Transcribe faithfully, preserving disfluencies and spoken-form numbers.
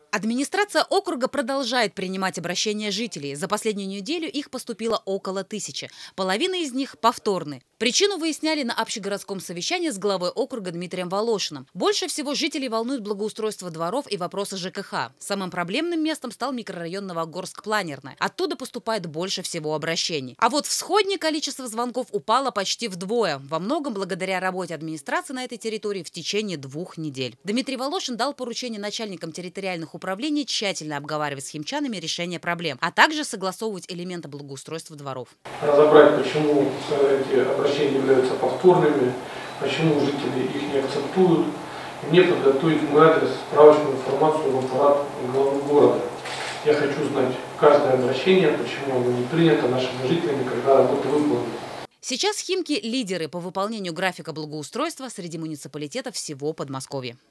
Администрация округа продолжает принимать обращения жителей. За последнюю неделю их поступило около тысячи. Половина из них повторны. Причину выясняли на общегородском совещании с главой округа Дмитрием Волошиным. Больше всего жителей волнует благоустройство дворов и вопросы ЖКХ. Самым проблемным местом стал микрорайон Новогорск-Планерное. Оттуда поступает больше всего обращений. А вот в Сходне количество звонков упало почти вдвое. Во многом благодаря работе администрации на этой территории в течение двух недель. Дмитрий Волошин дал поручение начальникам территориальных управлений тщательно обговаривать с химчанами решение проблем, а также согласовывать элементы благоустройства дворов. Разобрать, почему эти обращения являются повторными, почему жители их не акцептуют, и мне подготовить в мой адрес справочную информацию в аппарат главы города. Я хочу знать каждое обращение, почему оно не принято нашими жителями, когда работа выполнена. Сейчас Химки – лидеры по выполнению графика благоустройства среди муниципалитетов всего Подмосковья.